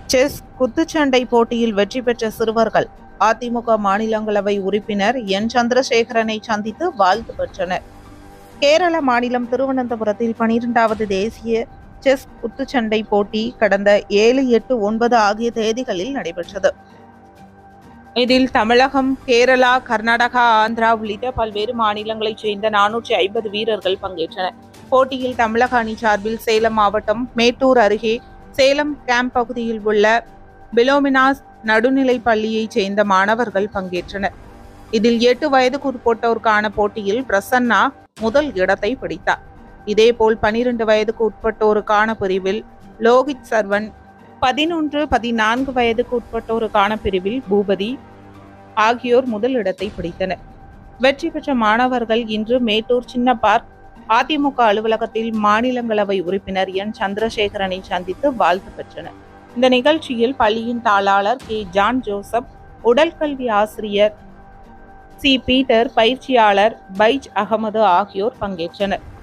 Chess குத்துச்சண்டை போட்டியில் வெற்றி பெற்ற சிறுவர்கள் அதிமுக மாநிலங்களவை உறுப்பினர் என் சந்திரசேகரனை சந்தித்து வாழ்த்து பெற்றனர். கேரள மாநிலம் திருவனந்தபுரத்தில் 12வது தேசிய செஸ் குத்துச்சண்டை போட்டி கடந்த 7, 8, 9 ஆகிய தேதிகளில் நடைபெற்றது. இதில் தமிழகம், கேரளா, கர்நாடகா, ஆந்திரா உள்ளிட்ட பல்வேறு மாநிலங்களைச் சேர்ந்த 450 வீரர்கள் பங்கேற்றனர். போட்டியில் தமிழக அணி சார்பில் சேலம் மாவட்டம் மேட்டூர் அருகே சேலம் கேம்ப் பகுதியில் உள்ள பிலோமினாஸ் நடுநிலைப் பள்ளியைச் சேர்ந்த மாணவர்கள் பங்கேற்றனர். இதில் 8 வயதுக்குட்பட்டோருக்கான போட்டியில் பிரசன்னா முதல் இடத்தை பிடித்தார். இதேபோல் 12 வயதுக்கு உட்பட்டோருக்கான பிரிவில் லோகித் சர்வன், 11, 14 வயதுக்கு உட்பட்டோருக்கான பிரிவில் பூபதி ஆகியோர் முதல் இடத்தை பிடித்தனர். வெற்றி பெற்ற மாணவர்கள் இன்று மேட்டூர் சின்ன பார்க் அதிமுக அலுவலகத்தில் மாநிலங்களவை உறுப்பினர் என் சந்திரசேகரனை சந்தித்து வாழ்த்து பெற்றனர். இந்த நிகழ்ச்சியில் பள்ளியின் தாளாளர் கே. ஜான் ஜோசப், உடற்கல்வி ஆசிரியர் சி. பீட்டர், பயிற்சியாளர் பைஜ் அகமது ஆகியோர் பங்கேற்றனர்.